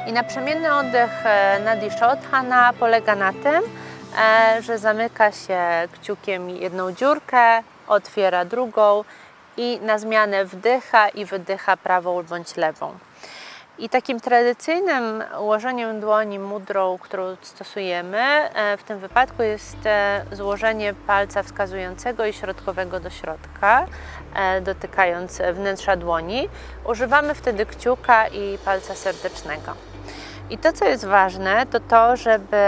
I naprzemienny oddech Nadi Shodhana polega na tym, że zamyka się kciukiem jedną dziurkę, otwiera drugą i na zmianę wdycha i wydycha prawą bądź lewą. I takim tradycyjnym ułożeniem dłoni mudrą, którą stosujemy w tym wypadku jest złożenie palca wskazującego i środkowego do środka, dotykając wnętrza dłoni. Używamy wtedy kciuka i palca serdecznego. I to, co jest ważne, to to, żeby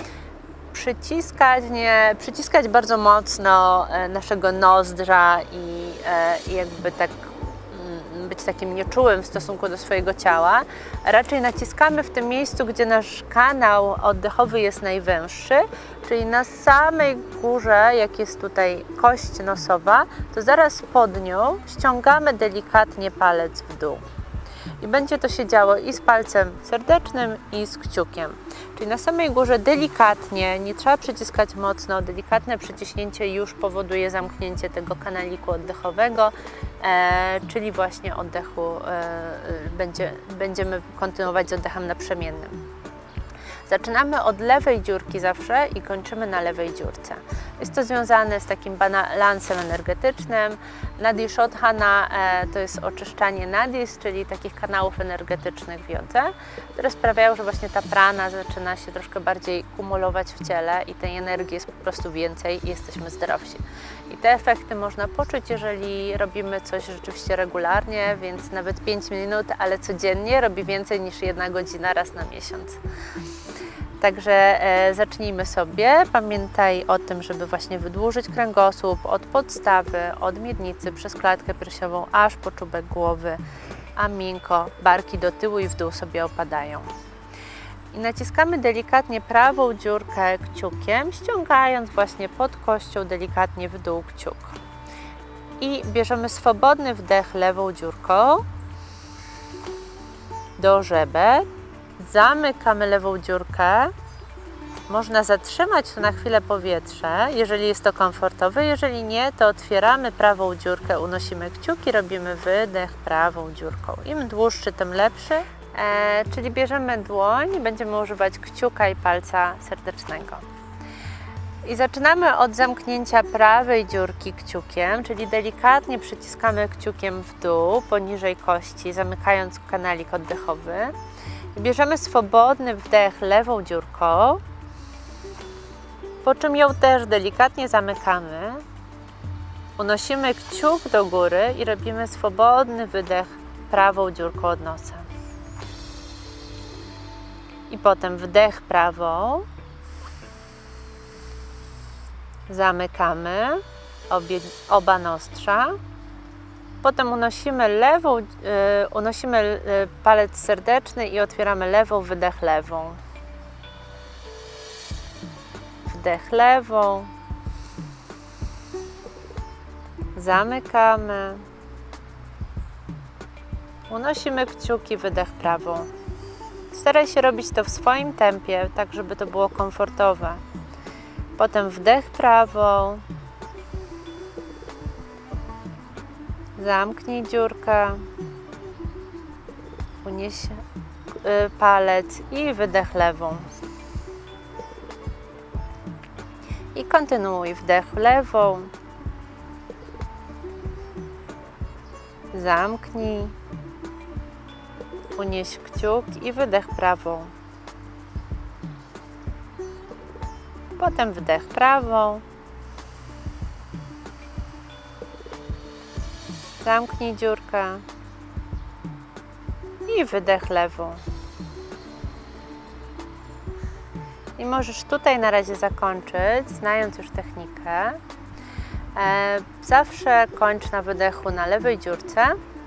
przyciskać bardzo mocno naszego nozdrza i jakby tak być takim nieczułym w stosunku do swojego ciała. Raczej naciskamy w tym miejscu, gdzie nasz kanał oddechowy jest najwęższy, czyli na samej górze, jak jest tutaj kość nosowa, to zaraz pod nią ściągamy delikatnie palec w dół. I będzie to się działo i z palcem serdecznym, i z kciukiem. Czyli na samej górze delikatnie, nie trzeba przyciskać mocno, delikatne przyciśnięcie już powoduje zamknięcie tego kanaliku oddechowego, czyli właśnie oddechu, będziemy kontynuować z oddechem naprzemiennym. Zaczynamy od lewej dziurki zawsze i kończymy na lewej dziurce. Jest to związane z takim balansem energetycznym. Nadi Shodhana to jest oczyszczanie nadis, czyli takich kanałów energetycznych w jodze, które sprawiają, że właśnie ta prana zaczyna się troszkę bardziej kumulować w ciele i tej energii jest po prostu więcej i jesteśmy zdrowsi. I te efekty można poczuć, jeżeli robimy coś rzeczywiście regularnie, więc nawet 5 minut, ale codziennie robi więcej niż 1 godzina raz na miesiąc. Także zacznijmy sobie. Pamiętaj o tym, żeby właśnie wydłużyć kręgosłup od podstawy, od miednicy przez klatkę piersiową aż po czubek głowy, a miękko barki do tyłu i w dół sobie opadają. I naciskamy delikatnie prawą dziurkę kciukiem, ściągając właśnie pod kością delikatnie w dół kciuk. I bierzemy swobodny wdech lewą dziurką do żeber. Zamykamy lewą dziurkę. Można zatrzymać tu na chwilę powietrze, jeżeli jest to komfortowe. Jeżeli nie, to otwieramy prawą dziurkę, unosimy kciuki, robimy wydech prawą dziurką. Im dłuższy, tym lepszy. Czyli bierzemy dłoń, będziemy używać kciuka i palca serdecznego. I zaczynamy od zamknięcia prawej dziurki kciukiem, czyli delikatnie przyciskamy kciukiem w dół, poniżej kości, zamykając kanalik oddechowy. Bierzemy swobodny wdech lewą dziurką, po czym ją też delikatnie zamykamy. Unosimy kciuk do góry i robimy swobodny wydech prawą dziurką od nosa. I potem wdech prawą. Zamykamy oba nostrza. Potem unosimy palec serdeczny i otwieramy lewą, wydech lewą. Wdech lewą. Zamykamy. Unosimy kciuki, wydech prawą. Staraj się robić to w swoim tempie, tak żeby to było komfortowe. Potem wdech prawą. Zamknij dziurkę, unieś palec i wydech lewą. I kontynuuj wdech lewą. Zamknij, unieś kciuk i wydech prawą. Potem wdech prawą. Zamknij dziurkę i wydech lewą. I możesz tutaj na razie zakończyć, znając już technikę. Zawsze kończ na wydechu na lewej dziurce.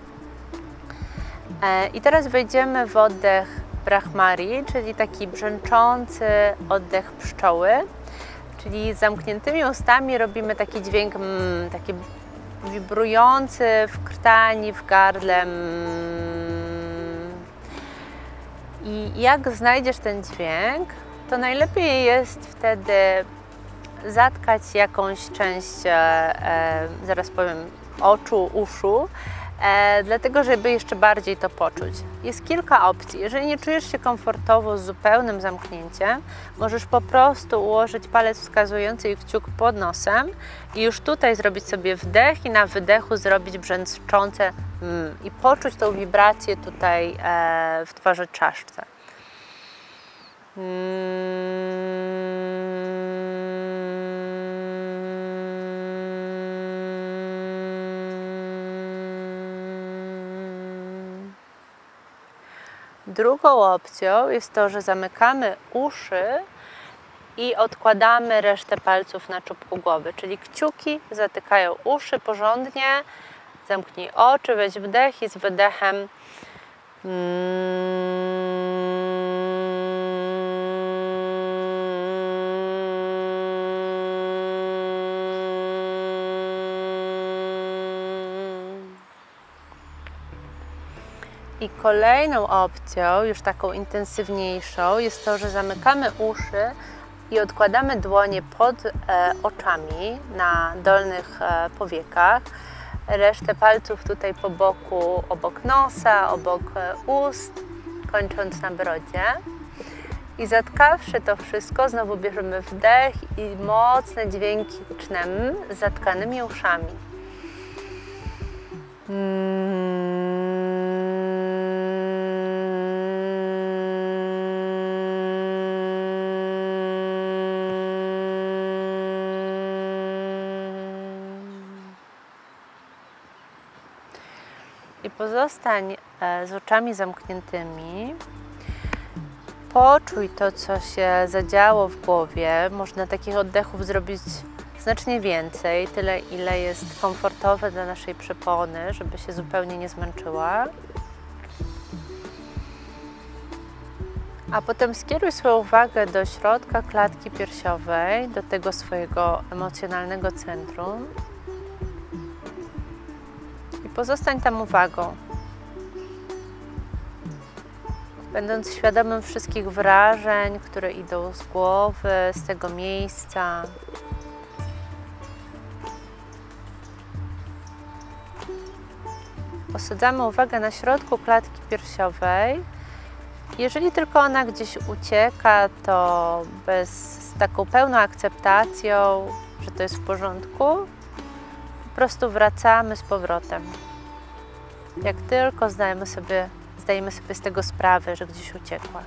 I teraz wejdziemy w oddech Brahmari, czyli taki brzęczący oddech pszczoły. Czyli z zamkniętymi ustami robimy taki dźwięk, taki wibrujący w krtani, w gardle. I jak znajdziesz ten dźwięk, to najlepiej jest wtedy zatkać jakąś część, zaraz powiem, oczu, uszu dlatego żeby jeszcze bardziej to poczuć. Jest kilka opcji. Jeżeli nie czujesz się komfortowo z zupełnym zamknięciem, możesz po prostu ułożyć palec wskazujący i kciuk pod nosem i już tutaj zrobić sobie wdech i na wydechu zrobić brzęczące i poczuć tą wibrację tutaj w twarzy czaszce. Drugą opcją jest to, że zamykamy uszy i odkładamy resztę palców na czubku głowy, czyli kciuki zatykają uszy porządnie, zamknij oczy, weź wdech i z wydechem I kolejną opcją, już taką intensywniejszą, jest to, że zamykamy uszy i odkładamy dłonie pod oczami na dolnych powiekach. Resztę palców tutaj po boku, obok nosa, obok ust, kończąc na brodzie. I zatkawszy to wszystko, znowu bierzemy wdech i mocne dźwięki tchnemy z zatkanymi uszami. I pozostań z oczami zamkniętymi. Poczuj to, co się zadziało w głowie. Można takich oddechów zrobić znacznie więcej, tyle ile jest komfortowe dla naszej przepony, żeby się zupełnie nie zmęczyła. A potem skieruj swoją uwagę do środka klatki piersiowej, do tego swojego emocjonalnego centrum. I pozostań tam uwagą, będąc świadomym wszystkich wrażeń, które idą z głowy, z tego miejsca. Osadzamy uwagę na środku klatki piersiowej. Jeżeli tylko ona gdzieś ucieka, to z taką pełną akceptacją, że to jest w porządku, po prostu wracamy z powrotem. Jak tylko zdajemy sobie z tego sprawę, że gdzieś uciekła.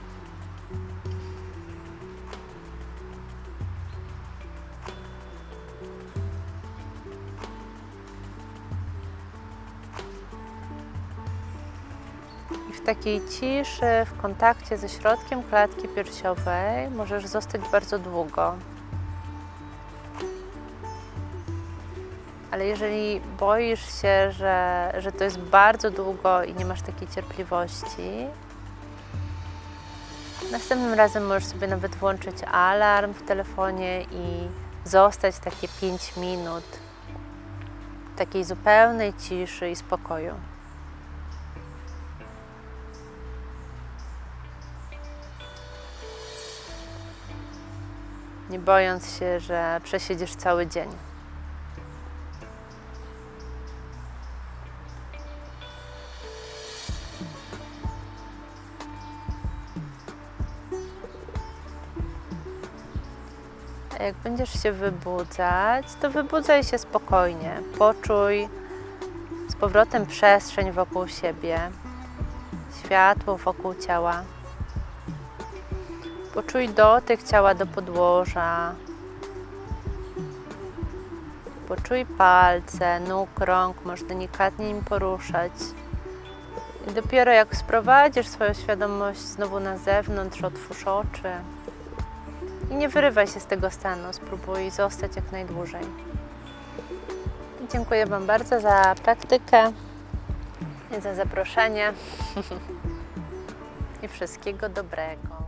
I w takiej ciszy, w kontakcie ze środkiem klatki piersiowej możesz zostać bardzo długo. Ale jeżeli boisz się, że to jest bardzo długo i nie masz takiej cierpliwości, następnym razem możesz sobie nawet włączyć alarm w telefonie i zostać takie 5 minut takiej zupełnej ciszy i spokoju. Nie bojąc się, że przesiedzisz cały dzień. A jak będziesz się wybudzać, to wybudzaj się spokojnie. Poczuj z powrotem przestrzeń wokół siebie, światło wokół ciała. Poczuj dotyk ciała do podłoża. Poczuj palce, nóg, rąk, możesz delikatnie im poruszać. I dopiero jak sprowadzisz swoją świadomość znowu na zewnątrz, otwórz oczy. I nie wyrywaj się z tego stanu, spróbuj zostać jak najdłużej. I dziękuję Wam bardzo za praktykę i za zaproszenie. I wszystkiego dobrego.